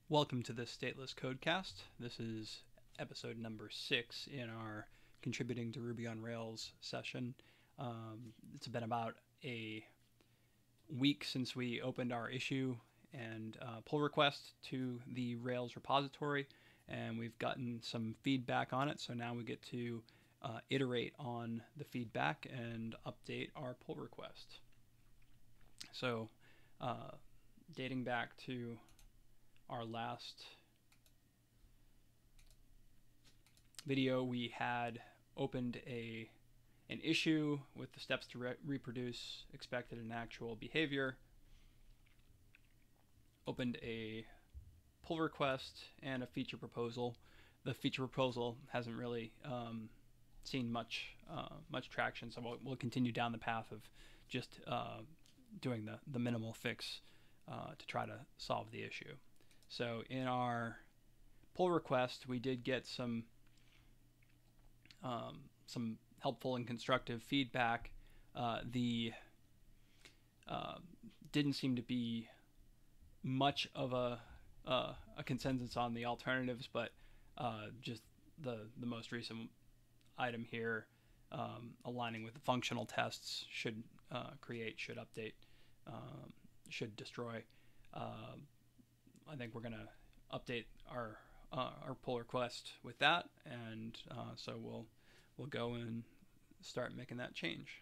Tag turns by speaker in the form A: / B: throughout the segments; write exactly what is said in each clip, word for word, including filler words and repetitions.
A: Welcome to this stateless Codecast. This is episode number six in our Contributing to Ruby on Rails session. Um, it's been about a week since we opened our issue and uh, pull request to the Rails repository, and we've gotten some feedback on it. So now we get to uh, iterate on the feedback and update our pull request. So uh, dating back to our last video, we had opened a an issue with the steps to re reproduce expected and actual behavior, opened a pull request and a feature proposal. The feature proposal hasn't really um, seen much uh, much traction, so we'll, we'll continue down the path of just uh, doing the, the minimal fix uh, to try to solve the issue. So in our pull request, we did get some um, some helpful and constructive feedback. Uh, the uh, didn't seem to be much of a uh, a consensus on the alternatives, but uh, just the the most recent item here, um, aligning with the functional tests, should uh, create, should update, um, should destroy. Uh, I think we're going to update our uh, our pull request with that, and uh, so we'll we'll go and start making that change.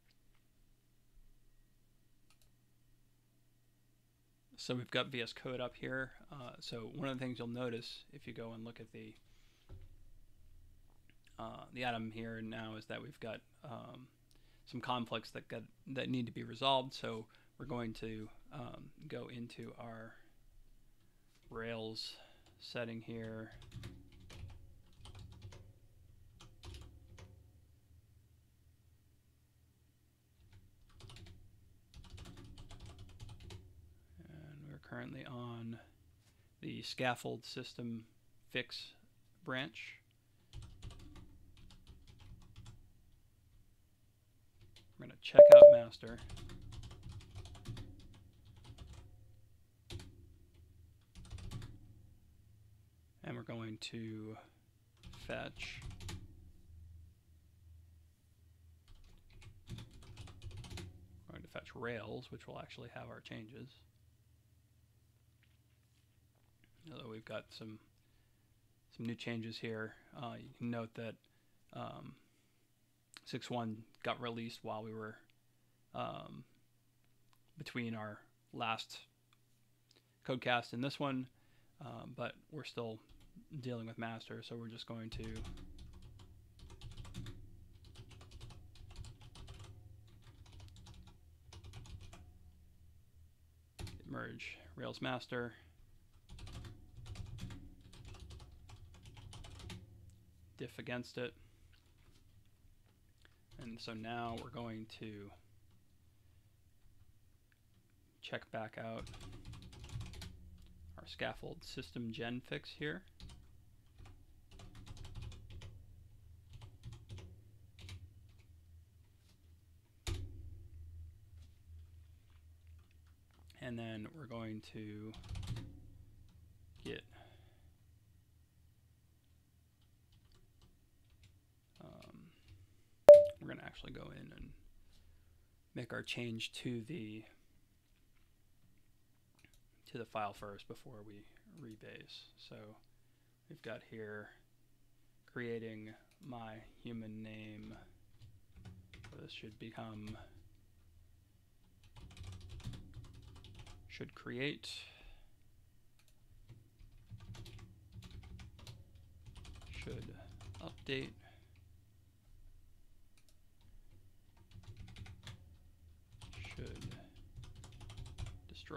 A: So we've got V S Code up here. Uh, so one of the things you'll notice if you go and look at the uh, the item here now is that we've got um, some conflicts that got that need to be resolved. So we're going to um, go into our Rails setting here, and we're currently on the scaffold system fix branch. We're going to check out master. And we're going to fetch we're going to fetch Rails, which will actually have our changes. Although we've got some some new changes here. Uh, you can note that um, six point one got released while we were um, between our last Codecast and this one, uh, but we're still dealing with master, so we're just going to merge Rails master, diff against it, and so now we're going to check back out our scaffold system gen fix here. And then we're going to get um, we're going to actually go in and make our change to the to the file first before we rebase. So we've got here creating my human name. So this should become should create should update should destroy.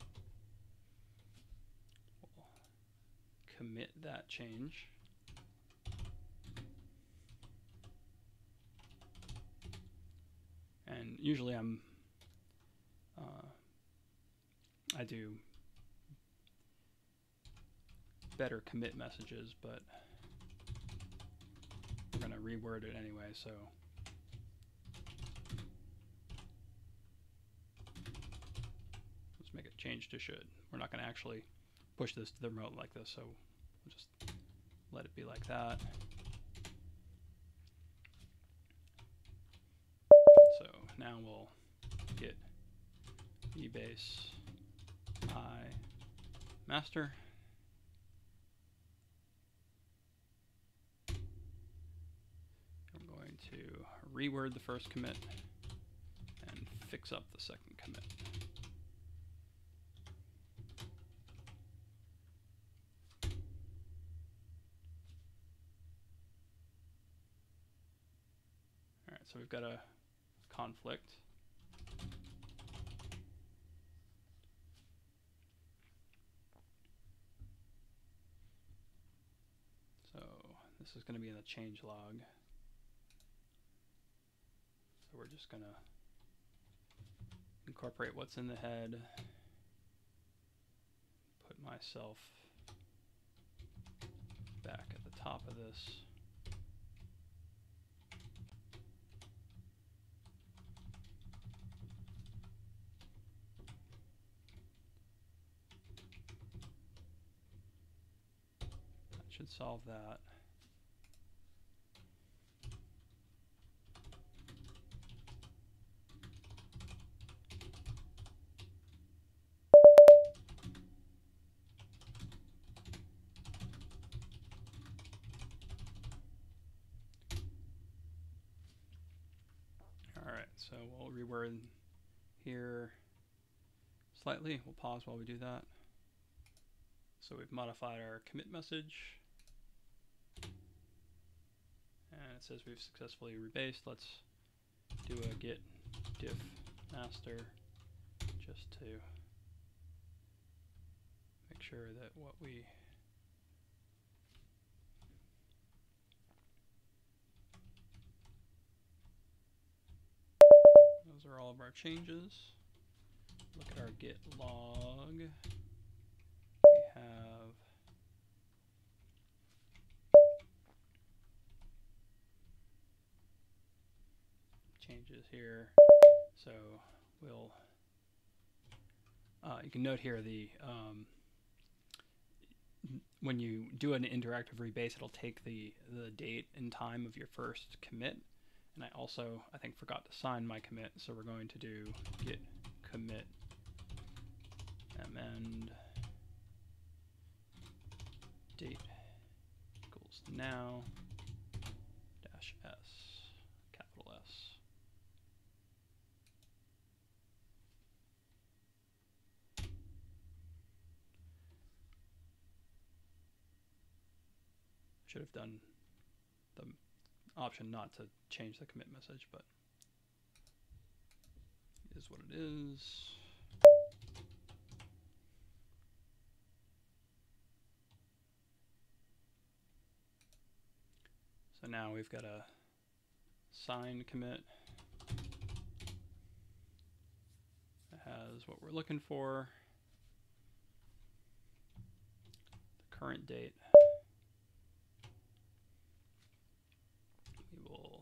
A: We'll commit that change. And usually I'm uh, I do better commit messages, but we're going to reword it anyway, so let's make it change to should. We're not going to actually push this to the remote like this, so we'll just let it be like that. So now we'll get vbase I master. I'm going to reword the first commit and fix up the second commit. All right, so we've got a conflict. So this is going to be in the change log. So we're just going to incorporate what's in the head, put myself back at the top of this. That should solve that. All right, so we'll reword here slightly. We'll pause while we do that. So we've modified our commit message. And it says we've successfully rebased. Let's do a git diff master just to make sure that what we those are all of our changes. Look at our git log. We have changes here. So we'll, uh, you can note here the, um, when you do an interactive rebase, it'll take the, the date and time of your first commit. And I also, I think, forgot to sign my commit. So we're going to do git commit amend date equals now dash s, capital S. Should have done the option not to change the commit message, but it is what it is. So now we've got a signed commit that has what we're looking for, the current date. We will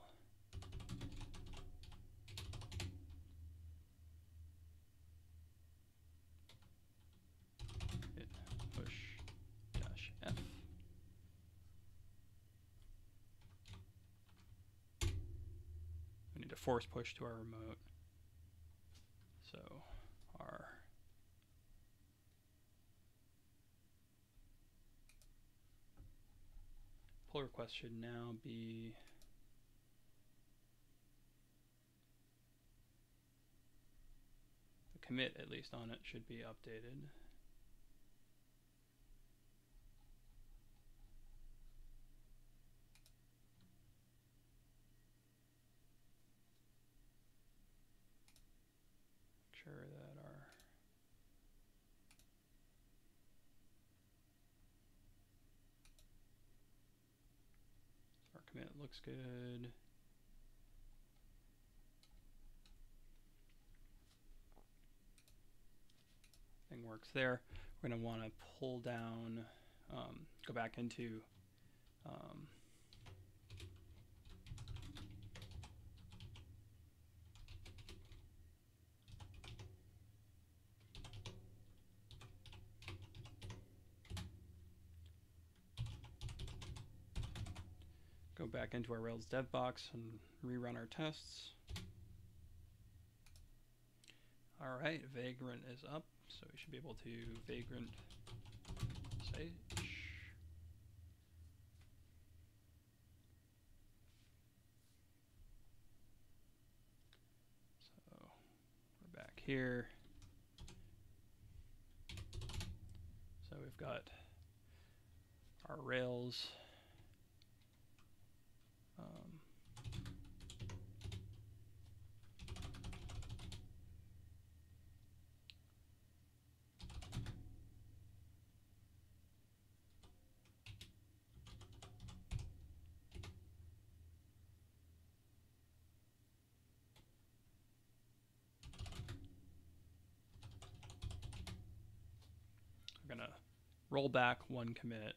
A: hit push dash F. We need to force push to our remote. So our pull request should now be the commit, at least on it, should be updated. Make sure that our our commit looks good. Thing works there. We're going to want to pull down, um, go back into um, go back into our Rails dev box and rerun our tests. All right, Vagrant is up, so we should be able to Vagrant sage. So we're back here. So we've got our Rails. Um, we're gonna roll back one commit.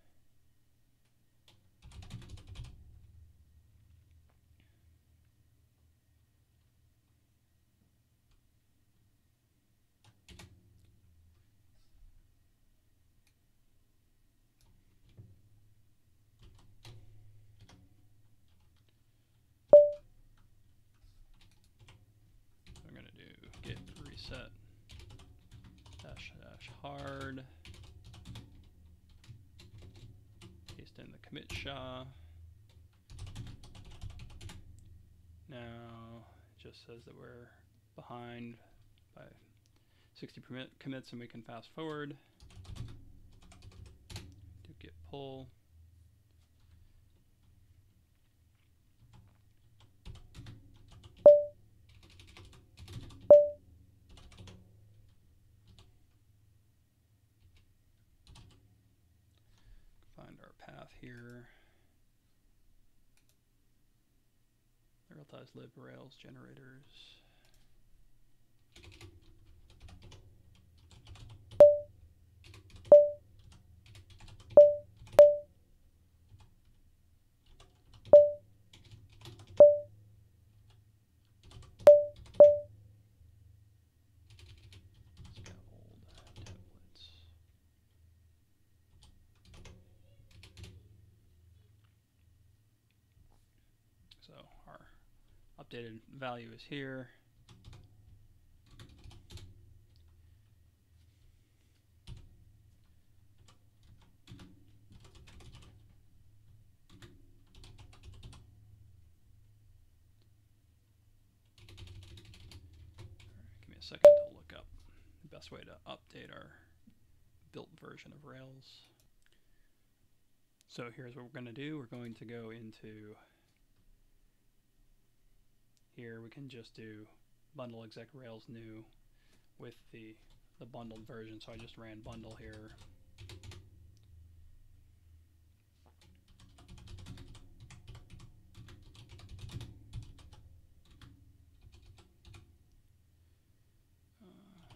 A: I'm gonna do git reset dash dash hard. Paste in the commit S H A. Now it just says that we're behind by sixty commits and we can fast forward. Do git pull. Find our path here. Prioritize lib Rails generators. So our updated value is here. Give me a second to look up the best way to update our built version of Rails. So here's what we're going to do. We're going to go into here. We can just do bundle exec Rails new with the the bundled version. So I just ran bundle here. Uh,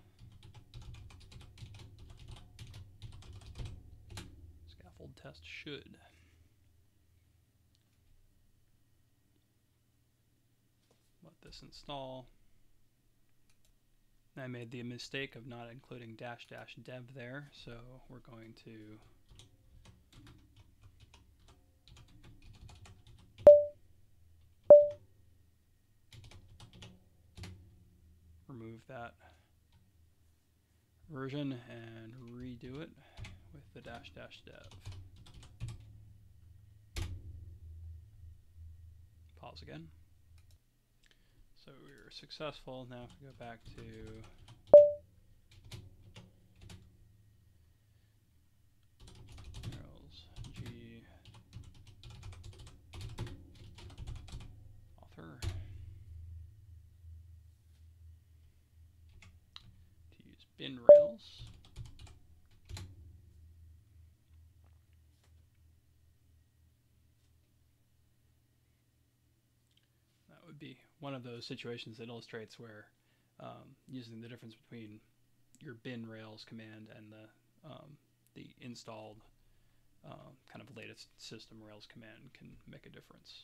A: scaffold test should. Let this install. I made the mistake of not including dash dash dev there, so we're going to remove that version and redo it with the dash dash dev. Pause again. So we were successful. Now if we go back to Rails G author to use bin Rails. That would be one of those situations that illustrates where um, using the difference between your bin Rails command and the um, the installed uh, kind of latest system Rails command can make a difference.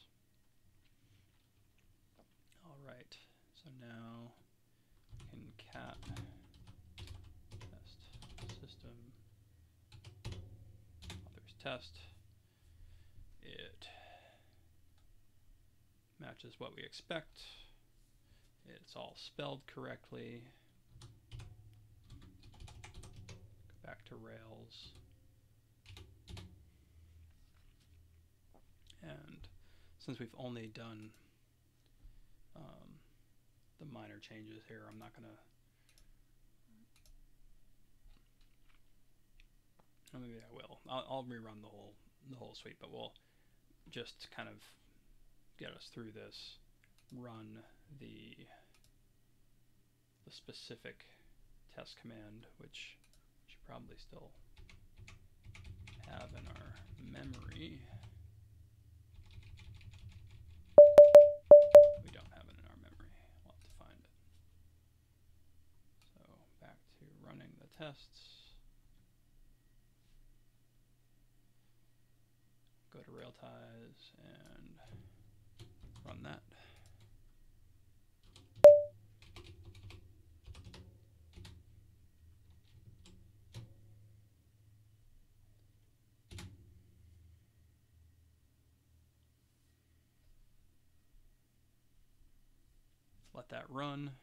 A: All right, so now we can cat test system authors test it matches what we expect. It's all spelled correctly. Go back to Rails. And since we've only done um, the minor changes here, I'm not going to, well, maybe I will. I'll, I'll rerun the whole the whole suite, but we'll just kind of get us through this. Run the the specific test command, which we should probably still have in our memory. We don't have it in our memory. We'll have to find it. So back to running the tests. Go to RailsGuides and run that. Let that run.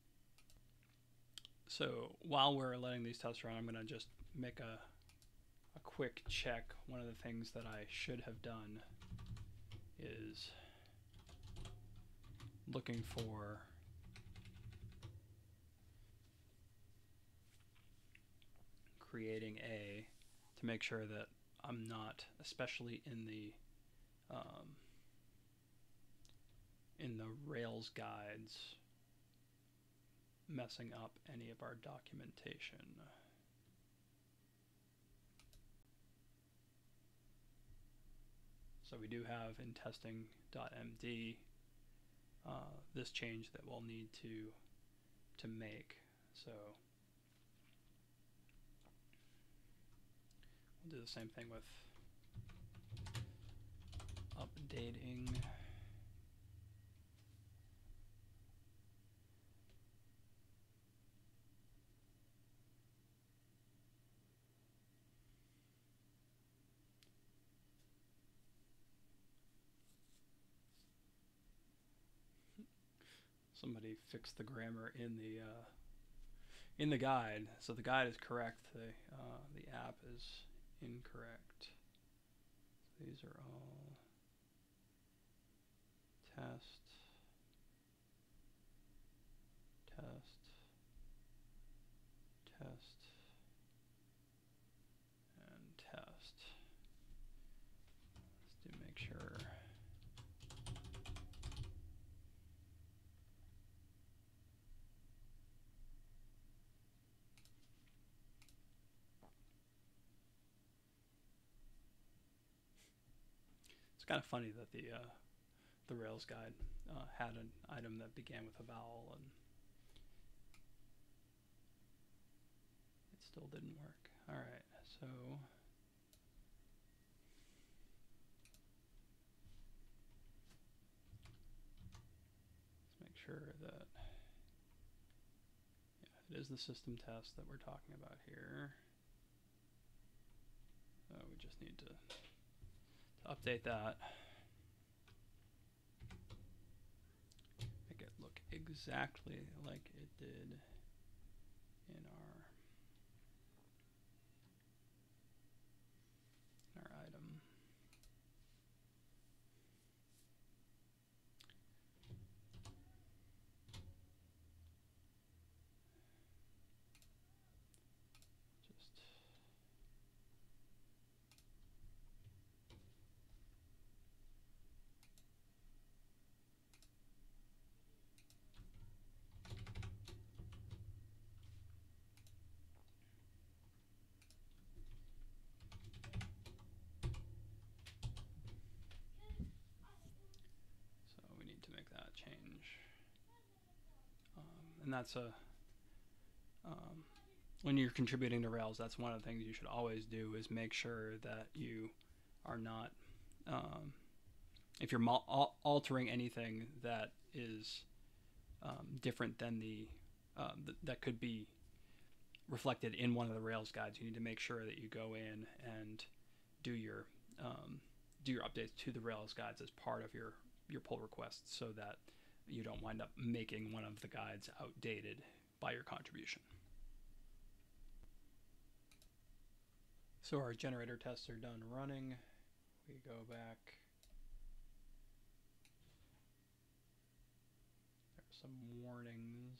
A: So while we're letting these tests run, I'm going to just make a, a quick check. One of the things that I should have done is looking for creating a to make sure that I'm not, especially in the um, in the RailsGuides, messing up any of our documentation. So we do have in testing.md uh, this change that we'll need to to make. So we'll do the same thing with updating. Somebody fixed the grammar in the uh, in the guide, so the guide is correct. The uh, the app is incorrect. So these are all test, test, test, and test. Let's do make sure. It's kind of funny that the uh, the Rails guide uh, had an item that began with a vowel, and it still didn't work. All right, so let's make sure that yeah, it is the system test that we're talking about here. So we just need to update that. Make it look exactly like it did in our in our item. Just change. Um, and that's a, um, when you're contributing to Rails, that's one of the things you should always do is make sure that you are not, um, if you're al altering anything that is um, different than the, um, th that could be reflected in one of the Rails guides, you need to make sure that you go in and do your, um, do your updates to the Rails guides as part of your your pull requests so that you don't wind up making one of the guides outdated by your contribution. So our generator tests are done running. We go back. There are some warnings.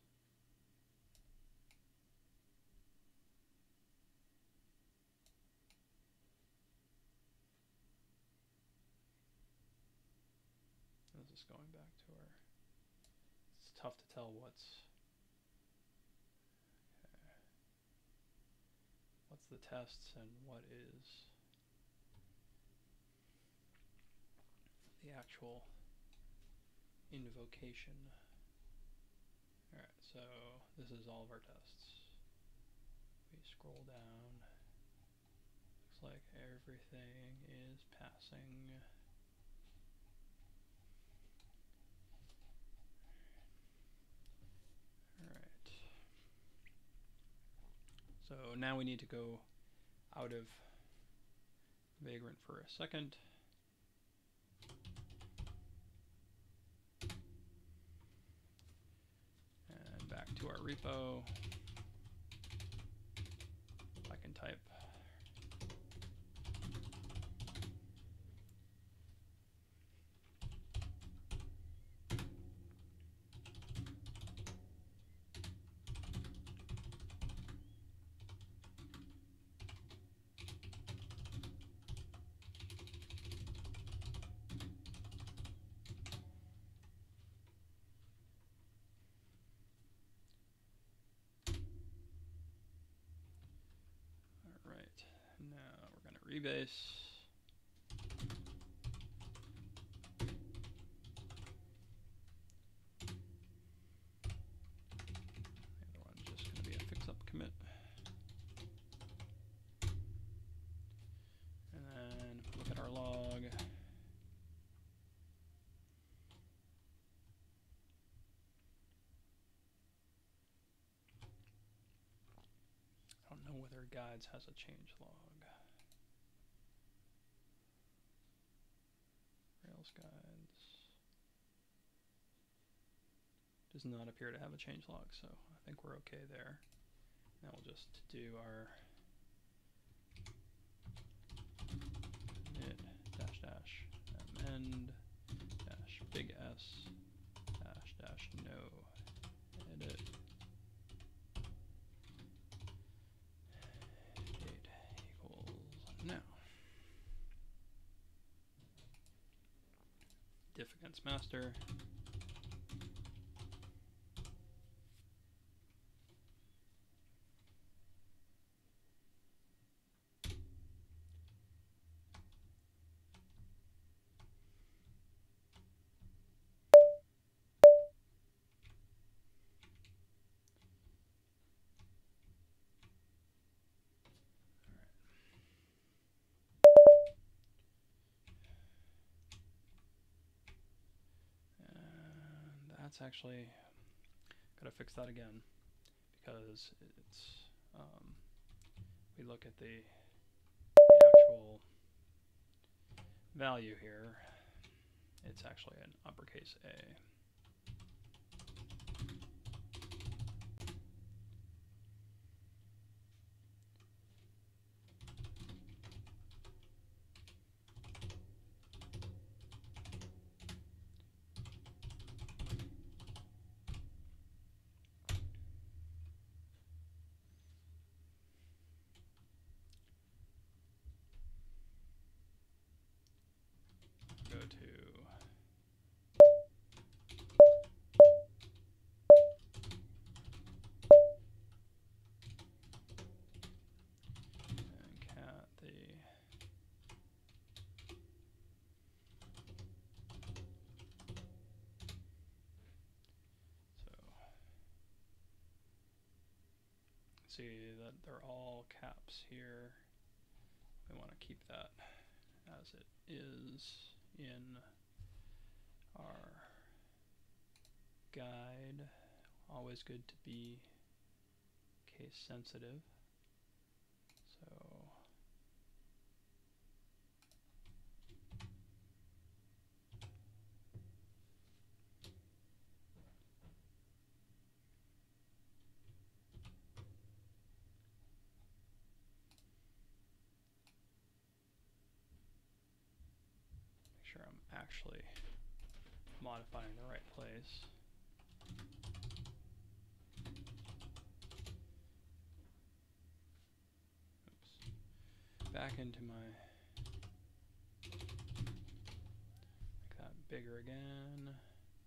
A: This is going back to our, it's tough to tell what's, okay. What's the tests and what is the actual invocation. Alright, so this is all of our tests. We scroll down. Looks like everything is passing. Alright. So now we need to go out of Vagrant for a second. And back to our repo. I can type. Now we're going to rebase. The other one's just going to be a fix-up commit. And then look at our log. I don't know whether Guides has a change log. RailsGuides does not appear to have a change log, so I think we're okay there. Now we'll just do our commit dash dash amend dash big S dash dash no edit date equals now. Diff against master. That's actually gotta fix that again, because it's um, we look at the, the actual value here, it's actually an uppercase A. Go to and cat the so see that they're all caps here. We want to keep that as it is in our guide. Always good to be case sensitive. So actually modifying the right place. Oops. Back into my, make that bigger again.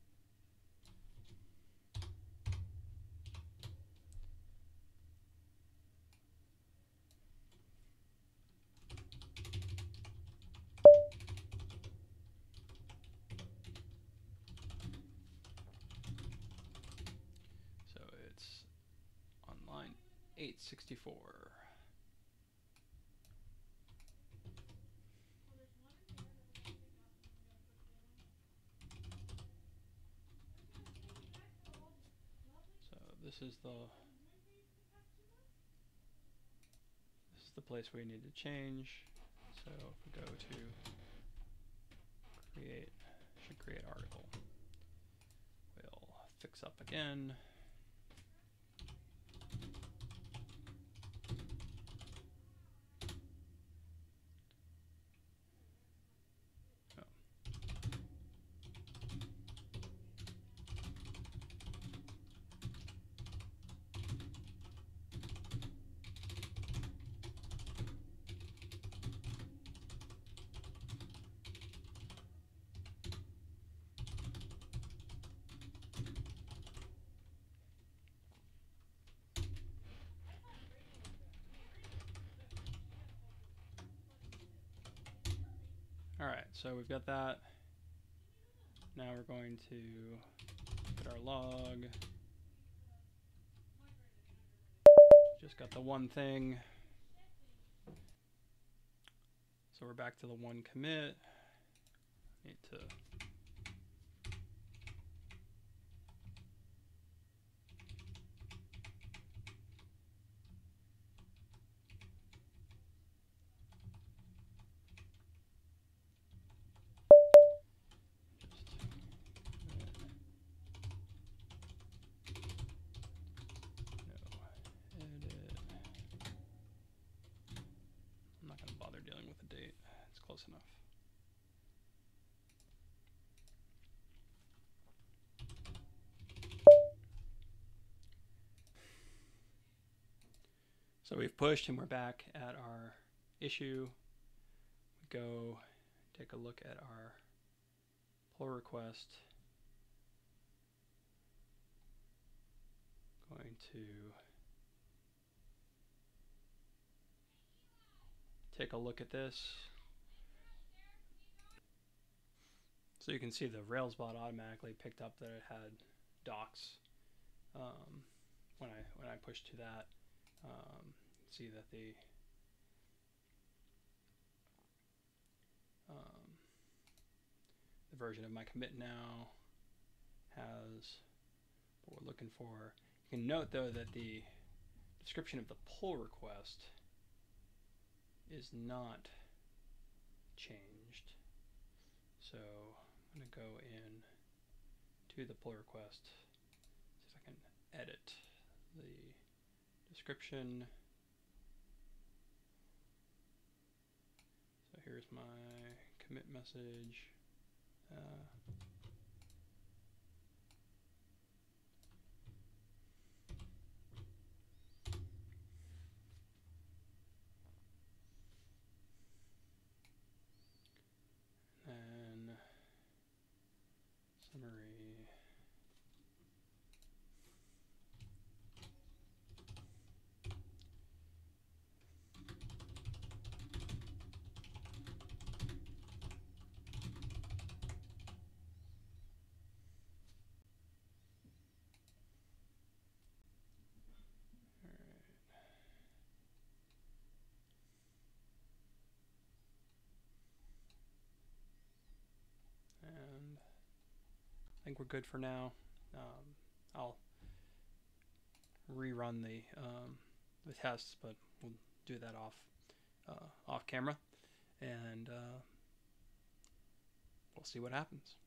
A: So it's on line eight sixty-four. So this is the this is the place we need to change. So if we go to create, should create article, we'll fix up again. Alright, so we've got that. Now we're going to get our log. Just got the one thing. So we're back to the one commit. Need to close enough. So we've pushed and we're back at our issue. We go take a look at our pull request. Going to take a look at this. So you can see the RailsBot automatically picked up that it had docs um, when I when I pushed to that. Um, see that the um, the version of my commit now has what we're looking for. You can note though that the description of the pull request is not changed. So I'm going to go in to the pull request, see if I can edit the description. So here's my commit message. Uh, and summary. And I think we're good for now. Um, I'll rerun the um, the tests, but we'll do that off uh, off camera, and uh, we'll see what happens.